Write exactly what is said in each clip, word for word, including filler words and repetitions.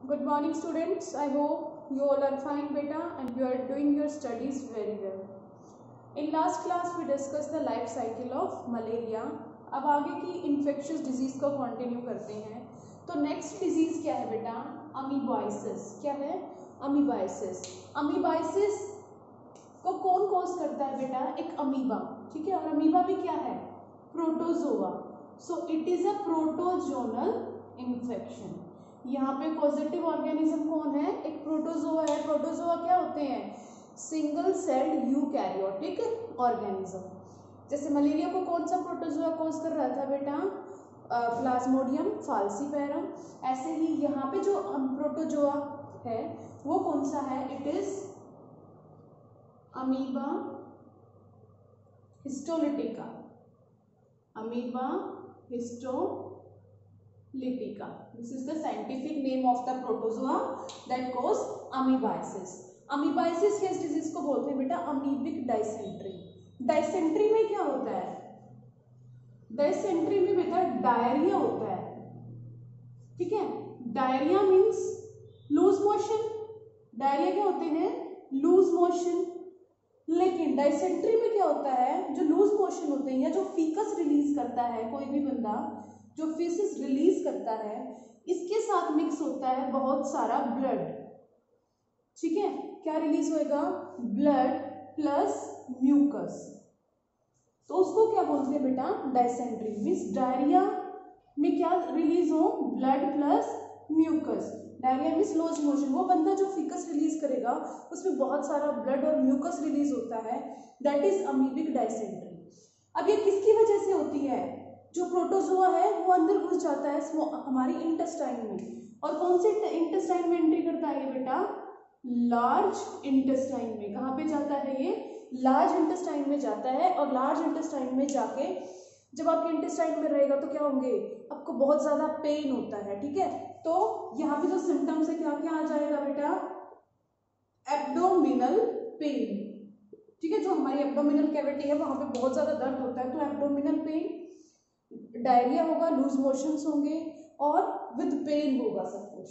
Good morning students. I hope you all are fine beta and you are doing your studies very well. In last class we discussed the life cycle of malaria. अब आगे की infectious disease को continue करते हैं. तो next disease क्या है बेटा? अमीबाइसिस. क्या है? अमीबाइसिस. अमीबाइसिस को कौन कॉज करता है बेटा? एक अमीबा. ठीक है. और अमीबा भी क्या है? Protozoa. So it is a protozoal infection. यहाँ पे पॉजिटिव ऑर्गेनिज्म कौन है? एक प्रोटोजोआ है. प्रोटोजोआ क्या होते हैं? Single celled eukaryotic organism. जैसे मलेरिया को कौन सा प्रोटोजोआ कॉज कर रहा था बेटा? Plasmodium falciparum. ऐसे ही यहाँ पे जो प्रोटोजोआ है वो कौन सा है? It is amoeba histolytica. Amoeba histo Litica. This is the scientific name of the protozoa that cause amoebiasis. Amoebiasis किस disease को बोलते हैं बेटा? Amoebic dysentery. Dysentery में क्या होता है? Dysentery में बेटा डायरिया होता है. ठीक है. Diarrhoea means loose motion. Diarrhoea क्या होते हैं? Loose motion. लेकिन डायसेंट्री में क्या होता है? जो लूज मोशन होते हैं या जो फीकस रिलीज करता है कोई भी बंदा, जो फीसिस रिलीज करता है, इसके साथ मिक्स होता है बहुत सारा ब्लड. ठीक है. क्या रिलीज होएगा? Blood plus mucus. तो उसको क्या बोलते हैं बेटा? डायसेंट्री. मीन्स डायरिया में क्या रिलीज हो? Blood plus mucus. Diarrhoea means loose motion. वो बंदा जो फीकस रिलीज करेगा उसमें बहुत सारा ब्लड और म्यूकस रिलीज होता है. That is amoebic dysentery. अब ये किसकी वजह से होती है? जो प्रोटोजोआ है वो अंदर घुस जाता है हमारी इंटेस्टाइन में. और कौन से इंटेस्टाइन में एंट्री करता है ये बेटा? लार्ज इंटेस्टाइन में. कहाँ पे जाता है ये? लार्ज इंटेस्टाइन में जाता है. और लार्ज इंटेस्टाइन में जाके जब आपके इंटेस्टाइन में रहेगा तो क्या होंगे? आपको बहुत ज्यादा पेन होता है. ठीक है. तो यहाँ पे जो सिम्टम्स है क्या क्या आ जाएगा बेटा? Abdominal pain. ठीक है. जो हमारी एब्डोमिनल कैविटी है वहां पे बहुत ज्यादा दर्द होता है, तो एब्डोमिनल पेन, डायरिया होगा, लूज मोशंस होंगे और विद पेन होगा सब कुछ.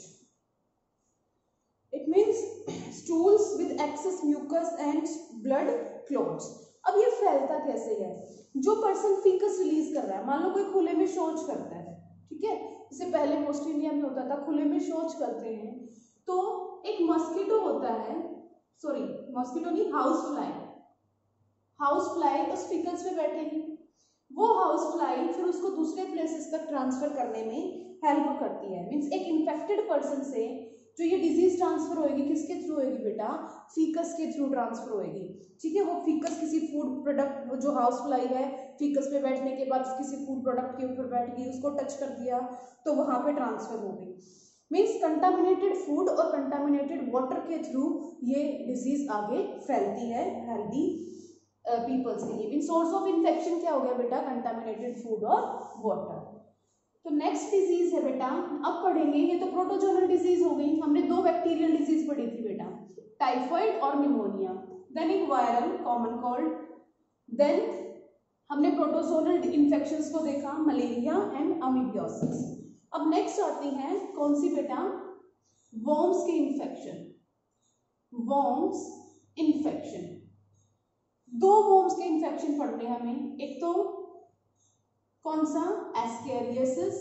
It means stools with excess mucus and blood clots. अब ये फैलता कैसे है? जो पर्सन फीकस रिलीज कर रहा है, मान लो कोई खुले में शौच करता है. ठीक है. जैसे पहले मोस्ट इंडिया में होता था, खुले में शौच करते हैं तो एक मस्कीटो होता है, सॉरी मस्कीटो नहीं, हाउस फ्लाई. हाउस फ्लाई उस फीकस पे बैठेगी. वो हाउस फ्लाई फिर उसको दूसरे प्लेसेस तक ट्रांसफर करने में हेल्प करती है. मींस एक इन्फेक्टेड पर्सन से जो ये डिजीज ट्रांसफर होएगी किसके थ्रू होएगी बेटा? फीकस के थ्रू ट्रांसफर होएगी. ठीक है. वो फीकस किसी फूड प्रोडक्ट, जो हाउस फ्लाई है फीकस पे बैठने के बाद किसी फूड प्रोडक्ट के ऊपर बैठ गई, उसको टच कर दिया तो वहां पे ट्रांसफर हो गई. मीन्स कंटामिनेटेड फूड और कंटामिनेटेड वाटर के थ्रू ये डिजीज आगे फैलती है हेल्दी पीपल्स के लिए. मीन सोर्स ऑफ इन्फेक्शन क्या हो गया बेटा? कंटामिनेटेड फूड और वाटर. तो नेक्स्ट डिजीज है बेटा, अब पढ़ेंगे. ये तो प्रोटोजोनल डिजीज हो गई. हमने दो बैक्टीरियल डिजीज पढ़ी थी बेटा, टाइफाइड और निमोनिया. देन एक वायरल कॉमन कोल्ड. देन हमने प्रोटोजोनल इन्फेक्शंस को देखा, मलेरिया एंड अमीबियोसिस. अब नेक्स्ट आती हैं कौन सी बेटा? वॉर्म्स के इन्फेक्शन. Worms infection. दो वॉर्म्स के इन्फेक्शन पढ़ने हमें. एक तो कौन सा? एस्केरियोसिस.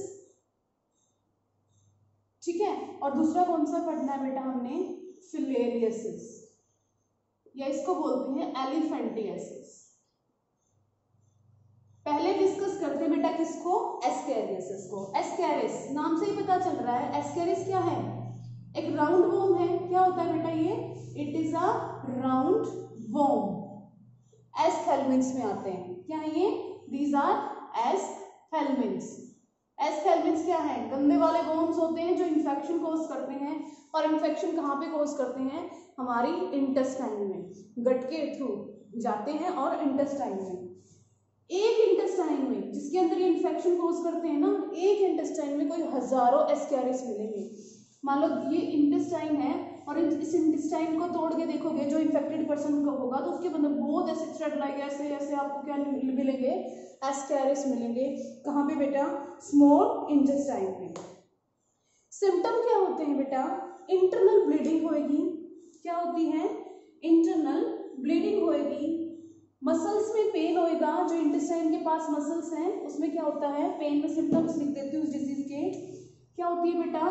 ठीक है. और दूसरा कौन सा पढ़ना है बेटा हमने? फिलेरियोसिस, या इसको बोलते हैं एलिफेंटियासिस. पहले डिस्कस करते हैं बेटा किसको? एस्केरियोसिस को. एस्केरिस नाम से ही पता चल रहा है. एस्केरिस क्या है? एक राउंड वॉर्म है. क्या होता है बेटा ये? It is a round worm. Aschelminthes में आते हैं. क्या है ये? These are एस्केल्मिन्स. एस्केल्मिन्स क्या है? गंदे वाले वॉर्म्स होते हैं जो इन्फेक्शन कोज करते हैं. और इन्फेक्शन कहाँ पे कोज करते हैं? हमारी इंटेस्टाइन में, गट के थ्रू जाते हैं और इंटेस्टाइन में. एक इंटेस्टाइन में जिसके अंदर ये इन्फेक्शन कोज करते हैं ना, एक इंटेस्टाइन में कोई हजारों एस्केरिस मिलेंगे. मान लो ये इंटेस्टाइन है और इस इंटेस्टाइन को तोड़ के देखोगे जो इन्फेक्टेड पर्सन का होगा तो उसके अंदर बहुत ऐसे थ्रेड लाइक ऐसे ऐसे आपको क्या मिलेंगे? एस्केरिस मिलेंगे. कहाँ पे बेटा? स्मॉल इंटेस्टाइन में. सिम्टम क्या होते हैं बेटा, इंटरनल ब्लीडिंग होएगी। क्या होती है? इंटरनल ब्लीडिंग होएगी। मसल्स में पेन होएगा, जो इंटेस्टाइन के पास मसल्स हैं उसमें क्या होता है, पेन में सिम्टम्स लिख देती हूँ उस डिजीज के। क्या होती है बेटा?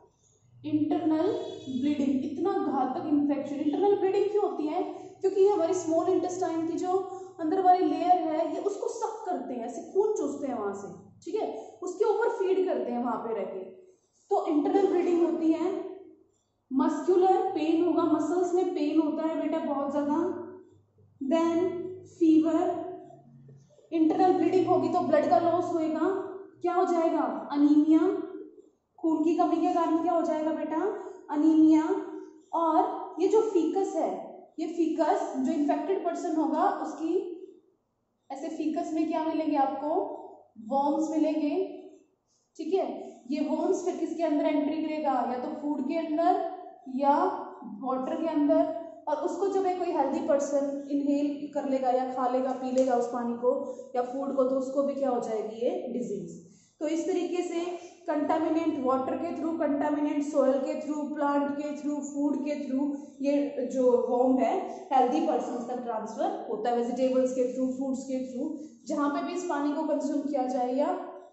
Internal bleeding. इतना घातक इन्फेक्शन। इंटरनल ब्लीडिंग क्यों होती है? क्योंकि ये हमारी स्मॉल इंटेस्टाइन की जो अंदर वाली लेयर है ये उसको सक करते हैं, ऐसे खून चूसते हैं वहां से, ठीक है, उसके ऊपर फीड करते हैं वहां पे रह के, तो इंटरनल ब्लीडिंग होती है। मस्कुलर पेन होगा, मसल्स में पेन होता है बेटा बहुत ज्यादा। देन फीवर, इंटरनल ब्लीडिंग होगी तो ब्लड का लॉस होएगा, क्या हो जाएगा? अनीमिया, खून की कमी के कारण क्या हो जाएगा बेटा? अनीमिया। और ये जो फीकस है, ये फीकस जो इन्फेक्टेड पर्सन होगा उसकी ऐसे फीकस में क्या मिलेंगे आपको? वॉर्म्स मिलेंगे, ठीक है। ये वॉर्म्स फिर किसके अंदर एंट्री करेगा? या तो फूड के अंदर या वाटर के अंदर, और उसको जब कोई हेल्दी पर्सन इनहेल कर लेगा या खा लेगा, पी लेगा उस पानी को या फूड को, तो उसको भी क्या हो जाएगी? ये डिजीज। तो इस तरीके से कंटामिनेंट वाटर के थ्रू, कंटामिनेंट सोयल के थ्रू, प्लांट के थ्रू, फूड के थ्रू ये जो वॉर्म है हेल्दी पर्सन तक ट्रांसफर होता है, वेजिटेबल्स के थ्रू, फ्रूट्स के थ्रू, जहां पे भी इस पानी को कंज्यूम किया जाए। या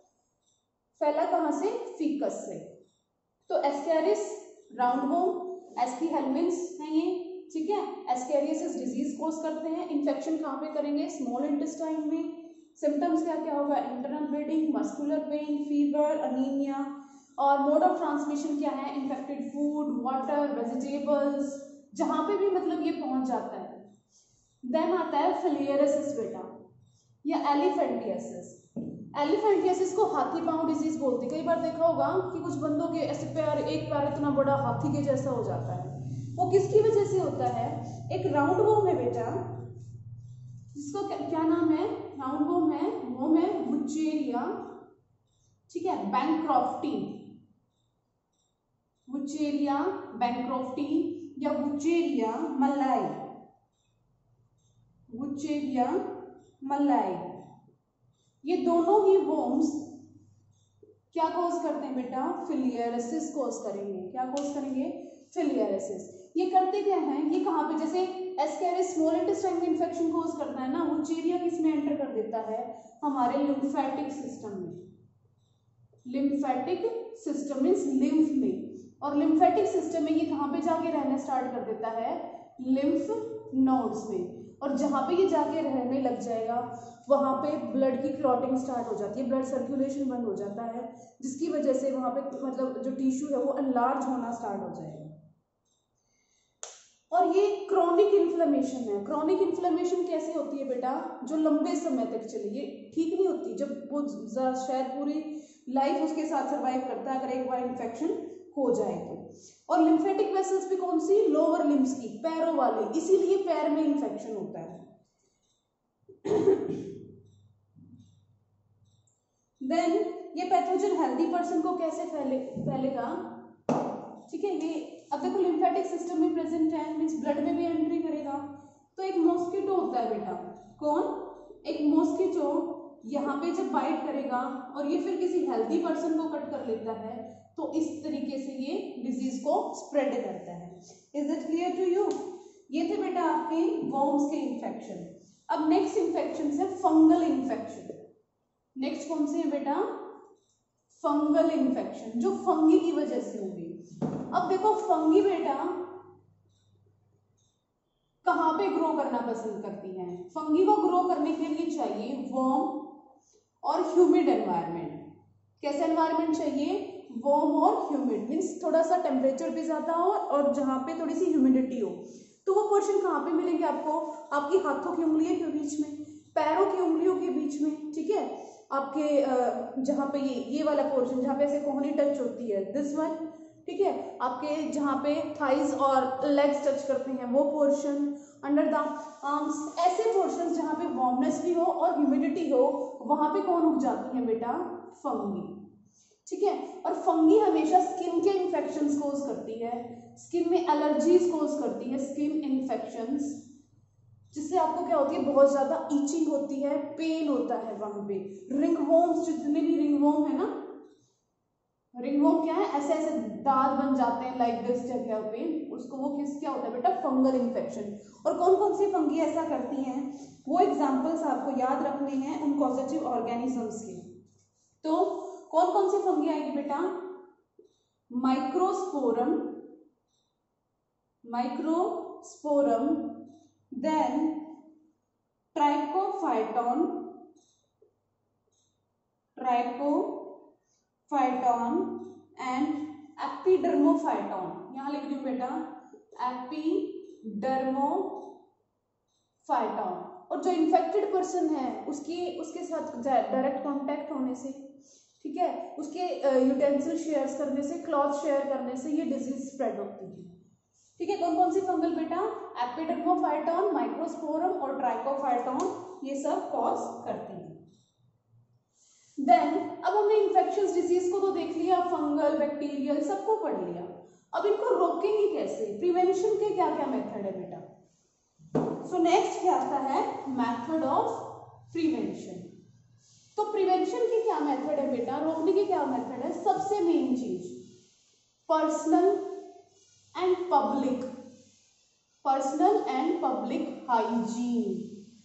फैला कहां से? फीकस से। तो Ascaris round worm, aschelminthes है ये, ठीक है। एस्केरियोसिस डिजीज कॉज करते हैं। इन्फेक्शन कहाँ पे करेंगे? स्मॉल इंटेस्टाइन में। सिम्टम्स क्या क्या होगा? Internal bleeding, muscular pain, fever, anaemia. और मोड ऑफ ट्रांसमिशन क्या है? इन्फेक्टेड फूड, वाटर, वेजिटेबल्स, जहां पे भी मतलब ये पहुंच जाता है। देन आता है फिलियरियासिस बेटा, या एलिफेंटियासिस। एलिफेंटियासिस को हाथी पांव डिजीज बोलते हैं। कई बार देखा होगा कि कुछ बंदों के ऐसे पैर, एक पैर इतना बड़ा हाथी के जैसा हो जाता है। वो किसकी वजह से होता है? एक राउंड वॉर्म है बेटा, जिसको क्या, क्या नाम है? राउंड वॉर्म है, वो है वुचेरिया, ठीक है, बैंक्रॉफ्टी, वुचेरिया बैंक्रॉफ्टी या वुचेरिया मलाई, वुचेरिया मलाई। ये दोनों ही वॉर्म्स क्या कॉज करते हैं बेटा? फिलियरियासिस कॉज करेंगे। क्या कॉज करेंगे? फिलियरियासिस। ये करते क्या हैं? ये कहाँ पे, जैसे एस्केरिस स्मॉल इंटेस्टाइन में इंफेक्शन कॉज करता है ना, वुचेरिया किसमें एंटर कर देता है? हमारे लिम्फेटिक सिस्टम में। लिम्फेटिक सिस्टम मींस लिम्फ में, और लिम्फेटिक सिस्टम में ये कहाँ पे जाके रहना स्टार्ट कर देता है? लिम्फ नोड्स में। और जहां पे ये जाके रहने लग जाएगा वहां पे ब्लड की क्लॉटिंग स्टार्ट हो जाती है, ब्लड सर्कुलेशन बंद हो जाता है, जिसकी वजह से वहां पे मतलब जो टिश्यू है वो अनलार्ज होना स्टार्ट हो जाएगा। और ये क्रोनिक इन्फ्लेमेशन है। क्रोनिक इन्फ्लेमेशन कैसे होती है बेटा? जो लंबे समय तक चले, ये ठीक नहीं होती, जब वो शायद पूरी लाइफ उसके साथ सर्वाइव करता है अगर एक बार इन्फेक्शन हो जाए तो। और लिम्फेटिक वेसल्स भी कौन सी? लोअर लिम्स की, पैरों वाले, इसीलिए पैर में इन्फेक्शन होता है। देन ये पैथोजन हेल्दी पर्सन को कैसे फैले फैलेगा? ठीक है, ये अब देखो लिम्फेटिक सिस्टम में प्रेजेंट है, मींस ब्लड में भी एंट्री करेगा। तो एक मॉस्किटो होता है बेटा, कौन? एक मॉस्किटो यहाँ पे जब बाइट करेगा और ये फिर किसी हेल्दी पर्सन को कट कर लेता है, तो इस तरीके से ये डिजीज को स्प्रेड करता है। Is it clear to you? ये थे बेटा आपके वॉर्म्स के इन्फेक्शन। अब नेक्स्ट इन्फेक्शन है फंगल इन्फेक्शन। नेक्स्ट कौन से है बेटा? फंगल इन्फेक्शन, जो फंगी की वजह से होगी। अब देखो फंगी बेटा कहां पे ग्रो करना पसंद करती हैं? फंगी को ग्रो करने के लिए चाहिए वार्म और ह्यूमिड एनवायरनमेंट। कैसे एनवायरनमेंट चाहिए? वार्म और ह्यूमिड, मीन्स थोड़ा सा टेम्परेचर भी ज्यादा हो और जहां पे थोड़ी सी ह्यूमिडिटी हो। तो वो पोर्शन कहाँ पे मिलेंगे आपको? आपकी हाथों की उंगलियों के बीच में, पैरों की उंगलियों के बीच में, ठीक है, आपके जहाँ पे ये ये वाला पोर्शन जहाँ पे ऐसे कोहनी टच होती है, दिस वन, ठीक है, आपके जहाँ पे थाइज और लेग्स टच करते हैं वो पोर्शन, अंडर द आर्म्स, ऐसे पोर्शन जहाँ पे वार्मनेस भी हो और ह्यूमिडिटी हो, वहां पे कौन उग जाती है बेटा? फंगी, ठीक है। और फंगी हमेशा स्किन के इन्फेक्शंस कोज करती है, स्किन में एलर्जीज कोज करती है, स्किन इन्फेक्शंस, जिससे आपको क्या होती है? बहुत ज्यादा ईचिंग होती है, पेन होता है वहां पे। रिंगवॉर्म्स, जितने भी रिंगवॉर्म है ना, रिंगवॉर्म क्या है, ऐसे ऐसे दाग बन जाते हैं लाइक दिस जगह पे, उसको वो किस क्या होता है बेटा, फंगल इन्फेक्शन। और कौन कौन सी फंगी ऐसा करती हैं, वो एग्जांपल्स आपको याद रखने हैं उन कॉजेटिव ऑर्गेनिजम्स के। तो कौन कौन सी फंगी आएगी बेटा, Microsporum, Microsporum, then Trichophyton, Trichophyton and Epidermophyton. यहां लिख रही हूं बेटा एपिडर्मोफाइटॉन। और जो इन्फेक्टेड पर्सन है उसकी उसके साथ डायरेक्ट कांटेक्ट होने से, ठीक है, उसके यूटेंसिल शेयर करने से, क्लॉथ शेयर करने से ये डिजीज स्प्रेड होती है। ठीक है, कौन कौन सी फंगल बेटा, एपिडर्मोफाइटॉन, माइक्रोस्पोरम और ट्राइकोफाइटॉन, ये सब कॉज करती है। देन अब हमने इन्फेक्शियस डिजीज को तो देख लिया, फंगल, बैक्टीरियल सबको पढ़ लिया। अब इनको रोकेंगे कैसे, प्रिवेंशन के क्या क्या मेथड है बेटा। सो नेक्स्ट क्या आता है, मेथड ऑफ प्रिवेंशन। तो प्रिवेंशन की क्या मेथड है बेटा, रोकने की क्या मेथड है, सबसे मेन चीज personal and public, personal and public hygiene.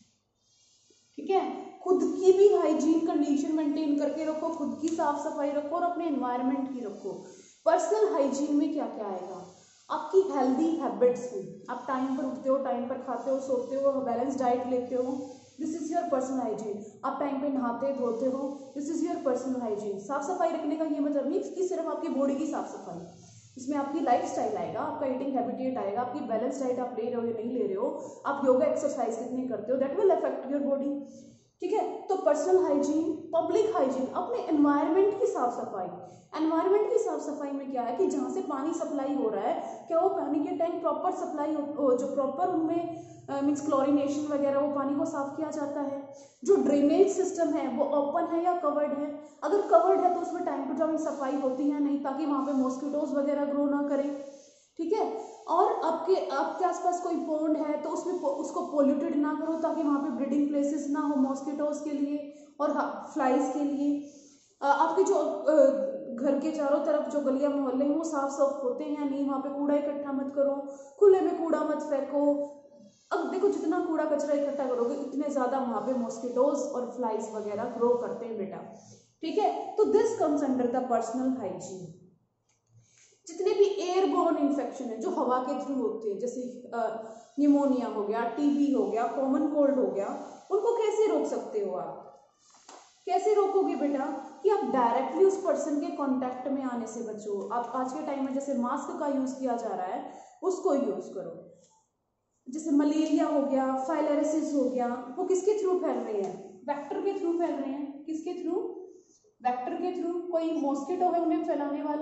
ठीक है, खुद की भी हाइजीन कंडीशन मेंटेन करके रखो, खुद की साफ सफाई रखो और अपने एनवायरनमेंट की रखो। पर्सनल हाइजीन में क्या क्या आएगा, आपकी हेल्दी हैबिट्स में, आप टाइम पर उठते हो, टाइम पर खाते हो, सोते हो, बैलेंस डाइट लेते हो, this is your personal hygiene. आप टाइम पे नहाते धोते हो, this is your personal hygiene. साफ सफाई रखने का ये मतलब नहीं कि सिर्फ आपकी बॉडी की साफ सफाई, इसमें आपकी लाइफस्टाइल आएगा, आपका ईटिंग हैबिटेट आएगा, आपकी बैलेंस डाइट आप ले रहे हो या नहीं ले रहे हो, आप योगा एक्सरसाइज कितने करते हो, that will affect your body. ठीक है, तो पर्सनल हाइजीन, पब्लिक हाइजीन, अपने एनवायरनमेंट की साफ सफाई। एनवायरनमेंट की साफ सफाई में क्या है कि जहाँ से पानी सप्लाई हो रहा है, क्या वो पानी के टैंक प्रॉपर सप्लाई हो, जो प्रॉपर उनमें मीन्स क्लोरिनेशन वगैरह, वो पानी को साफ किया जाता है। जो ड्रेनेज सिस्टम है वो ओपन है या कवर्ड है, अगर कवर्ड है तो उसमें टाइम टू टाइम सफाई होती है नहीं, ताकि वहाँ पे मॉस्किटोज वगैरह ग्रो ना करें। ठीक है, और आपके आपके आसपास कोई पोंड है तो उसमें उसको पोल्यूटेड ना करो, ताकि वहाँ पे ब्रीडिंग प्लेसेस ना हो मॉस्किटोज के लिए और फ्लाइज के लिए। आपके जो घर के चारों तरफ जो गलियां मोहल्ले हैं वो साफ साफ होते हैं नहीं, वहाँ पे कूड़ा इकट्ठा मत करो, खुले में कूड़ा मत फेंको। अब देखो जितना कूड़ा कचरा इकट्ठा करोगे उतने ज्यादा वहाँ पे मॉस्किटोज और फ्लाइज वगैरह ग्रो करते हैं बेटा। ठीक है, तो this comes under the personal hygiene. जितने भी एयरबोर्न इन्फेक्शन है जो हवा के थ्रू होते हैं, जैसे न्यूमोनिया हो गया, टीबी हो गया, कॉमन कोल्ड हो गया, उनको कैसे रोक सकते हो आप, कैसे रोकोगे बेटा, कि आप डायरेक्टली उस पर्सन के कांटेक्ट में आने से बचो। आप आज के टाइम में जैसे मास्क का यूज किया जा रहा है उसको यूज करो। जैसे मलेरिया हो गया, फाइलेरिसिस हो गया, वो किसके थ्रू फैल रहे हैं, वेक्टर के थ्रू फैल रहे हैं। किसके थ्रू, वेक्टर के थ्रू। कोई मॉस्किटो है उन्हें फैलाने वाला,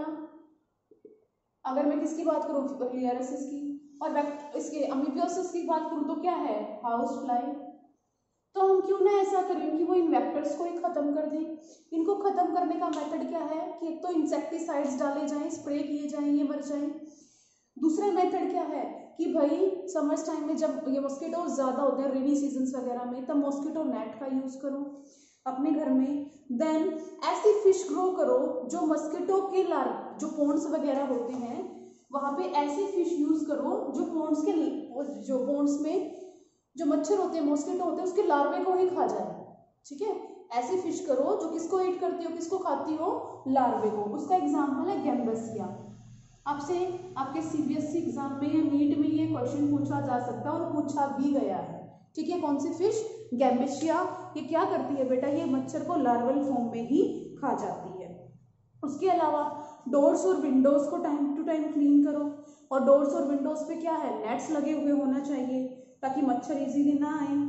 अगर मैं किसकी बात करूँ फिलियरिसिस की, और इसके अमीबियोसिस की बात करूँ तो क्या है, हाउस फ्लाई। तो हम क्यों ना ऐसा करें कि वो इन वेक्टर्स को ही खत्म कर दें। इनको खत्म करने का मेथड क्या है कि एक तो इंसेक्टिसाइड्स डाले जाएं, स्प्रे किए जाएं, ये मर जाएं। दूसरा मेथड क्या है कि भाई समर टाइम में जब ये मॉस्किटो ज्यादा होते हैं, रेनी सीजन्स वगैरह में, तब मॉस्किटो नेट का यूज करो अपने घर में। देन ऐसी फिश ग्रो करो जो मस्किटो के लार जो पोन्ड्स वगैरह होते हैं वहां पे ऐसी फिश यूज करो जो पोन्ड्स के जो पोन्ड्स में जो मच्छर होते हैं, मॉस्किटो होते हैं, उसके लार्वे को ही खा जाए। ठीक है, ऐसी फिश करो जो किसको ईट करती हो, किसको खाती हो, लार्वे को। उसका एग्जाम्पल है गैम्बसिया। आपसे आपके सीबीएसई एग्जाम में या नीट में ये क्वेश्चन पूछा जा सकता है और पूछा भी गया है। ठीक है, कौन सी फिश, गैम्बेशिया। ये क्या करती है बेटा, ये मच्छर को लार्वल फॉर्म में ही खा जाती है। उसके अलावा डोर्स और विंडोज को टाइम टू टाइम क्लीन करो, और डोर्स और विंडोज पे क्या है, नेट्स लगे हुए होना चाहिए ताकि मच्छर इजीली ना आए।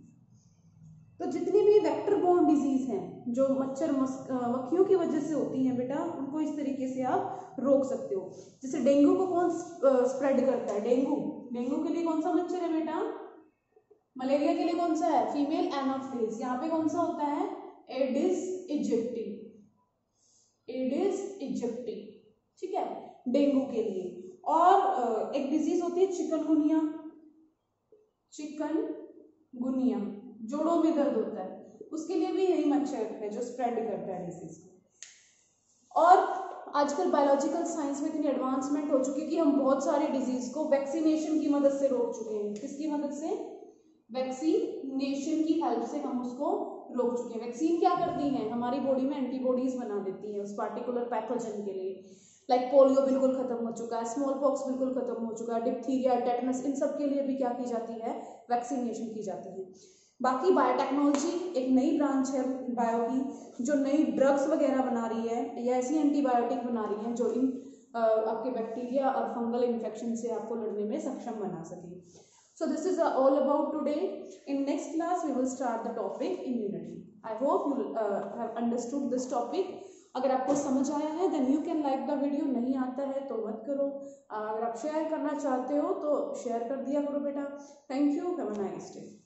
तो जितनी भी वेक्टर बोर्न डिजीज हैं जो मच्छर मक्खियों की वजह से होती हैं बेटा, उनको इस तरीके से आप रोक सकते हो। जैसे डेंगू को कौन स्प्रेड करता है, डेंगू। डेंगू के लिए कौन सा मच्छर है बेटा, मलेरिया के लिए कौन सा है, फीमेल एनाफिलीज। यहाँ पे कौन सा होता है, एडिस इजिप्टी, एडिस इजिप्टी। ठीक है, डेंगू के लिए। और एक डिजीज होती है चिकनगुनिया, चिकनगुनिया जोड़ों में दर्द होता है, उसके लिए भी यही मच्छर है जो स्प्रेड करता है डिजीज को। और आजकल बायोलॉजिकल साइंस में इतनी एडवांसमेंट हो चुकी है कि हम बहुत सारे डिजीज को वैक्सीनेशन की मदद से रोक चुके हैं। किसकी मदद से? वैक्सीनेशन की हेल्प से हम उसको रोक चुके हैं। वैक्सीन क्या करती है? हमारी बॉडी में एंटीबॉडीज बना देती है उस पार्टिकुलर पैथोजन के लिए। लाइक पोलियो बिल्कुल खत्म हो चुका है, स्मॉल पॉक्स बिल्कुल खत्म हो चुका है, डिप्थीरिया, टेटनस, इन सब के लिए भी क्या की जाती है? वैक्सीनेशन की जाती है। बाकी बायोटेक्नोलॉजी एक नई ब्रांच है बायो की, जो नई ड्रग्स वगैरह बना रही है या ऐसी एंटीबायोटिक बना रही है जो इन आपके बैक्टीरिया और फंगल इन्फेक्शन से आपको लड़ने में सक्षम बना सके। So this is all about today. In next class we will start the topic immunity. I hope you have understood this topic. अगर आपको समझ आया है then you can like the video, नहीं आता है तो मत करो। अगर आप शेयर करना चाहते हो तो शेयर कर दिया करो बेटा। Thank you, have a nice day.